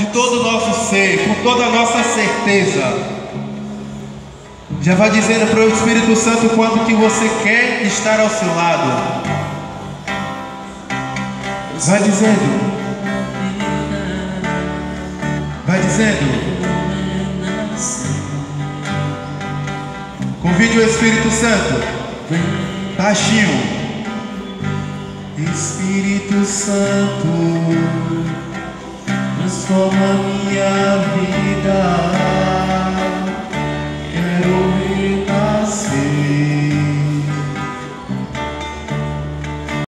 todo o nosso ser, com toda a nossa certeza. Já vai dizendo para o Espírito Santo quanto que você quer estar ao seu lado. Vai dizendo. Vai dizendo. Convide o Espírito Santo. Baixinho. Espírito Santo, transforma minha vida.